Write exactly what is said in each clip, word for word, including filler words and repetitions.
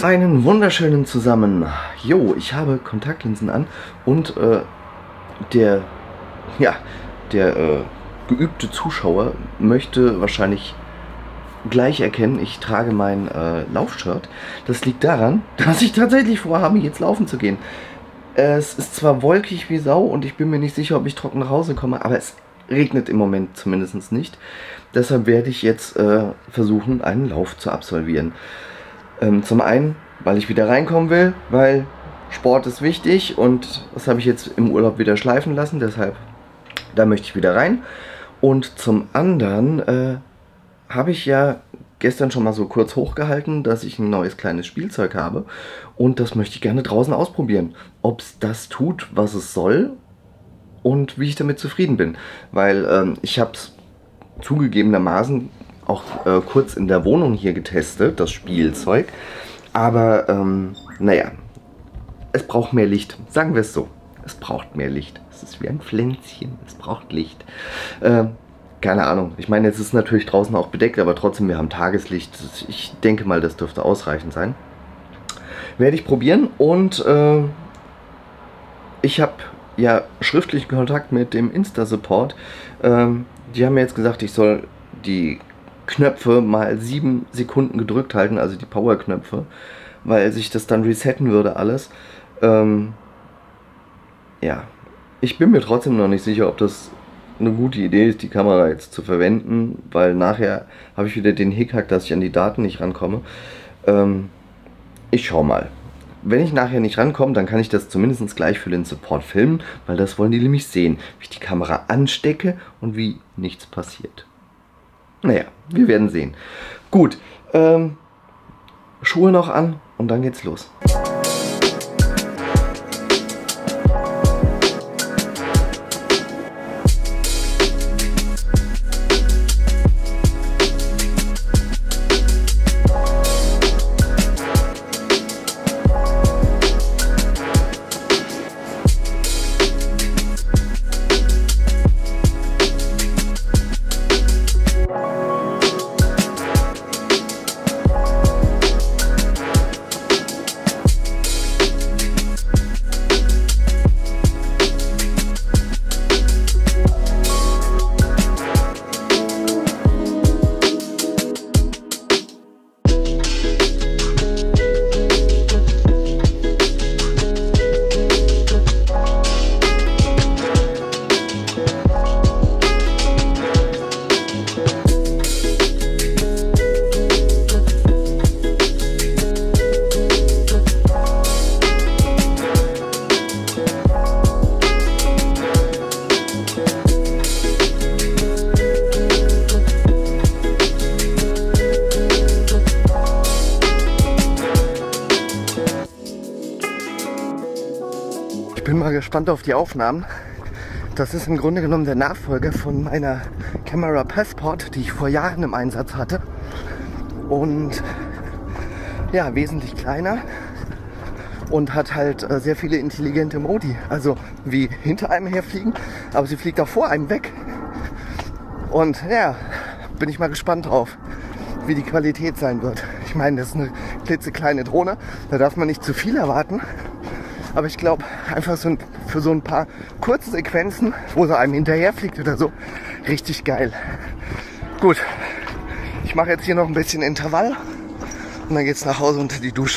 Einen wunderschönen zusammen. Jo, ich habe Kontaktlinsen an und äh, der, ja, der äh, geübte Zuschauer möchte wahrscheinlich gleich erkennen, ich trage mein äh, Laufshirt. Das liegt daran, dass ich tatsächlich vorhabe, jetzt laufen zu gehen. Es ist zwar wolkig wie Sau und ich bin mir nicht sicher, ob ich trocken nach Hause komme, aber es regnet im Moment zumindest nicht. Deshalb werde ich jetzt äh, versuchen, einen Lauf zu absolvieren. Ähm, zum einen, weil ich wieder reinkommen will, weil Sport ist wichtig und das habe ich jetzt im Urlaub wieder schleifen lassen, deshalb da möchte ich wieder rein. Und zum anderen äh, habe ich ja gestern schon mal so kurz hochgehalten, dass ich ein neues kleines Spielzeug habe und das möchte ich gerne draußen ausprobieren. Ob es das tut, was es soll und wie ich damit zufrieden bin. Weil ähm, ich habe es zugegebenermaßen auch äh, kurz in der Wohnung hier getestet, das Spielzeug. Aber ähm, naja, es braucht mehr Licht, sagen wir es so. Es braucht mehr Licht. Es ist wie ein Pflänzchen, es braucht Licht. Äh, keine Ahnung, ich meine, jetzt ist es natürlich draußen auch bedeckt, aber trotzdem, wir haben Tageslicht. Ich denke mal, das dürfte ausreichend sein. Werde ich probieren und äh, ich habe ja schriftlichen Kontakt mit dem Insta-Support. Ähm, die haben mir jetzt gesagt, ich soll die Knöpfe mal sieben Sekunden gedrückt halten, also die Power-Knöpfe, weil sich das dann resetten würde alles. Ähm, ja, ich bin mir trotzdem noch nicht sicher, ob das eine gute Idee ist, die Kamera jetzt zu verwenden, weil nachher habe ich wieder den Hickhack, dass ich an die Daten nicht rankomme. Ähm, ich schau mal. Wenn ich nachher nicht rankomme, dann kann ich das zumindest gleich für den Support filmen, weil das wollen die nämlich sehen, wie ich die Kamera anstecke und wie nichts passiert. Naja, wir werden sehen. Gut, ähm, Schuhe noch an und dann geht's los. Ich bin mal gespannt auf die Aufnahmen. Das ist im Grunde genommen der Nachfolger von meiner Camera Passport, die ich vor Jahren im Einsatz hatte. Und ja, wesentlich kleiner und hat halt äh, sehr viele intelligente Modi. Also wie hinter einem herfliegen, aber sie fliegt auch vor einem weg. Und ja, bin ich mal gespannt drauf, wie die Qualität sein wird. Ich meine, das ist eine klitzekleine Drohne, da darf man nicht zu viel erwarten. Aber ich glaube, einfach so ein, für so ein paar kurze Sequenzen, wo sie einem hinterherfliegt oder so, richtig geil. Gut, ich mache jetzt hier noch ein bisschen Intervall und dann geht's nach Hause unter die Dusche.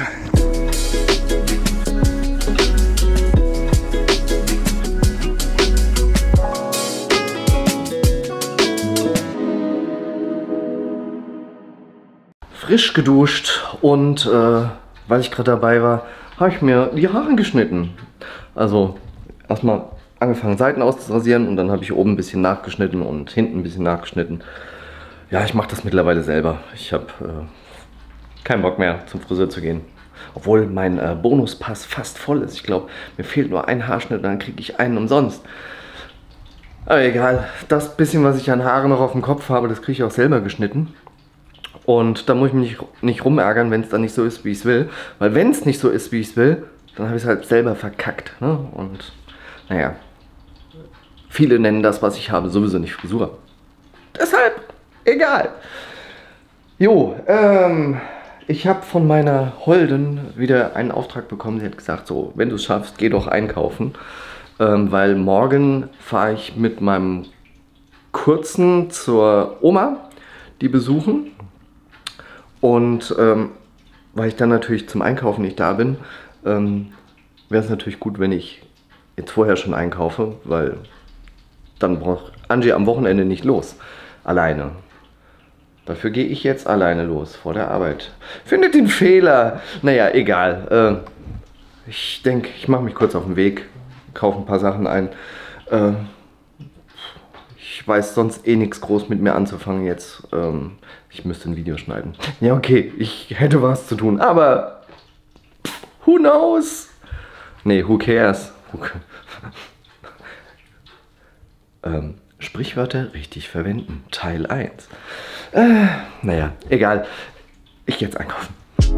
Frisch geduscht und äh, weil ich gerade dabei war, habe ich mir die Haare geschnitten. Also erstmal angefangen Seiten auszurasieren und dann habe ich oben ein bisschen nachgeschnitten und hinten ein bisschen nachgeschnitten. Ja, ich mache das mittlerweile selber. Ich habe äh, keinen Bock mehr zum Friseur zu gehen. Obwohl mein äh, Bonuspass fast voll ist. Ich glaube, mir fehlt nur ein Haarschnitt und dann kriege ich einen umsonst. Aber egal, das bisschen, was ich an Haaren noch auf dem Kopf habe, das kriege ich auch selber geschnitten. Und da muss ich mich nicht, nicht rumärgern, wenn es dann nicht so ist, wie ich es will. Weil wenn es nicht so ist, wie ich es will, dann habe ich es halt selber verkackt. Ne? Und naja, viele nennen das, was ich habe, sowieso nicht Frisur. Deshalb, egal. Jo, ähm, Ich habe von meiner Holden wieder einen Auftrag bekommen. Sie hat gesagt, so, wenn du es schaffst, geh doch einkaufen. Ähm, weil morgen fahre ich mit meinem Kurzen zur Oma, die besuchen. Und ähm, weil ich dann natürlich zum Einkaufen nicht da bin, ähm, wäre es natürlich gut, wenn ich jetzt vorher schon einkaufe, weil dann braucht Angie am Wochenende nicht los, alleine. Dafür gehe ich jetzt alleine los, vor der Arbeit. Findet den Fehler. Naja, egal. Äh, ich denke, ich mache mich kurz auf den Weg, kaufe ein paar Sachen ein. Äh, ich weiß sonst eh nichts groß mit mir anzufangen jetzt. Ähm, ich müsste ein Video schneiden. Ja, okay, ich hätte was zu tun, aber who knows? Nee, who cares? Who ca- ähm, Sprichwörter richtig verwenden, Teil eins. Äh, naja, egal. Ich gehe jetzt einkaufen.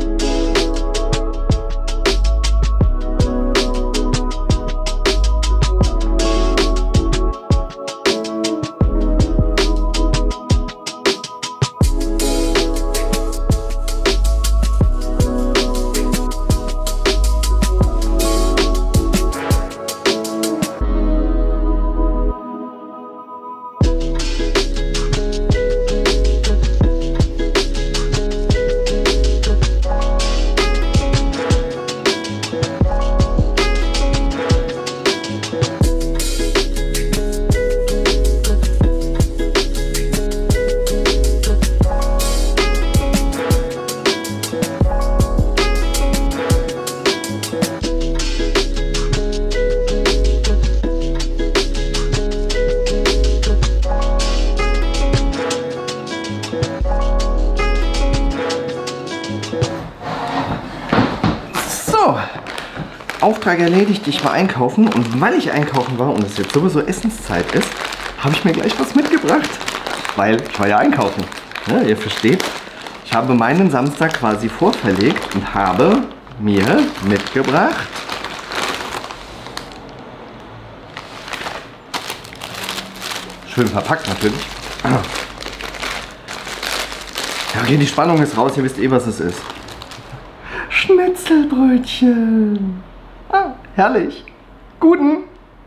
Auftrag erledigt, ich war einkaufen und weil ich einkaufen war und es jetzt sowieso Essenszeit ist, habe ich mir gleich was mitgebracht, weil ich war ja einkaufen. Ja, ihr versteht, ich habe meinen Samstag quasi vorverlegt und habe mir mitgebracht schön verpackt natürlich. Ja, okay, die Spannung ist raus, ihr wisst eh, was es ist. Schnitzelbrötchen. Ah, herrlich. Guten.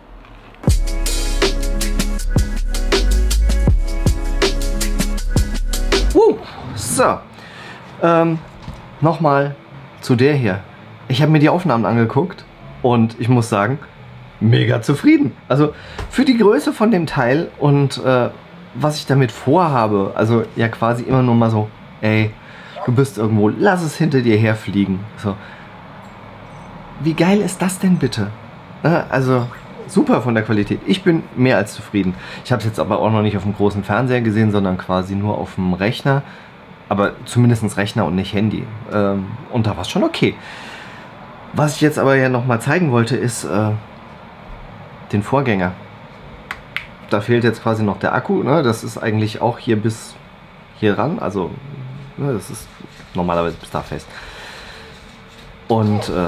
Uh, so. Ähm, nochmal zu der hier. Ich habe mir die Aufnahmen angeguckt und ich muss sagen, mega zufrieden. Also für die Größe von dem Teil und äh, was ich damit vorhabe, also ja quasi immer nur mal so, ey, du bist irgendwo, lass es hinter dir herfliegen. So. Wie geil ist das denn bitte? Also super von der Qualität. Ich bin mehr als zufrieden. Ich habe es jetzt aber auch noch nicht auf dem großen Fernseher gesehen, sondern quasi nur auf dem Rechner. Aber zumindest Rechner und nicht Handy. Und da war es schon okay. Was ich jetzt aber ja noch mal zeigen wollte, ist äh, den Vorgänger. Da fehlt jetzt quasi noch der Akku. Ne? Das ist eigentlich auch hier bis hier ran. Also ne, das ist normalerweise bis da fest. Und äh,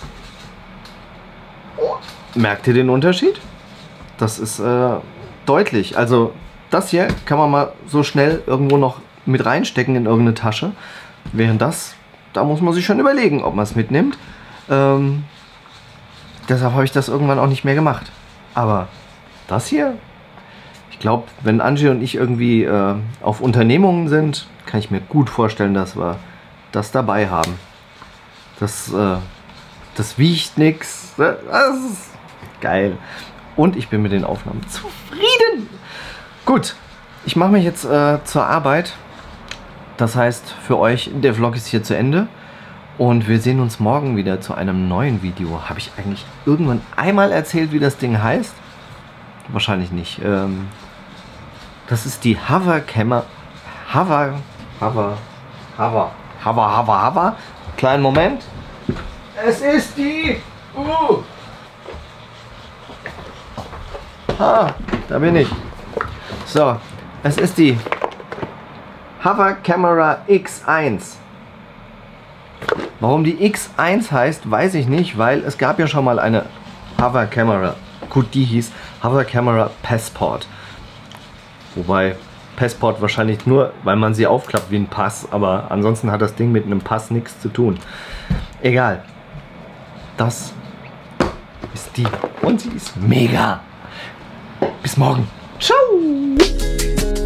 merkt ihr den Unterschied? Das ist äh, deutlich. Also das hier kann man mal so schnell irgendwo noch mit reinstecken in irgendeine Tasche. Während das, da muss man sich schon überlegen, ob man es mitnimmt. Ähm, deshalb habe ich das irgendwann auch nicht mehr gemacht. Aber das hier, ich glaube, wenn Angie und ich irgendwie äh, auf Unternehmungen sind, kann ich mir gut vorstellen, dass wir das dabei haben. Das, äh, das wiegt nix. Das ist geil. Und ich bin mit den Aufnahmen zufrieden. Gut, ich mache mich jetzt äh, zur Arbeit. Das heißt, für euch, der Vlog ist hier zu Ende. Und wir sehen uns morgen wieder zu einem neuen Video. Habe ich eigentlich irgendwann einmal erzählt, wie das Ding heißt? Wahrscheinlich nicht. Ähm, das ist die Hover Camera. Hover. Hover. Hover. Hover, Hover, Hover. Kleinen Moment. Es ist die. Uh. Ah, da bin ich. So, es ist die Hover Camera X eins. Warum die X eins heißt, weiß ich nicht, weil es gab ja schon mal eine Hover Camera. Gut, die hieß Hover Camera Passport. Wobei, Passport wahrscheinlich nur, weil man sie aufklappt wie ein Pass, aber ansonsten hat das Ding mit einem Pass nichts zu tun. Egal. Das ist die und sie ist mega. Bis morgen. Ciao.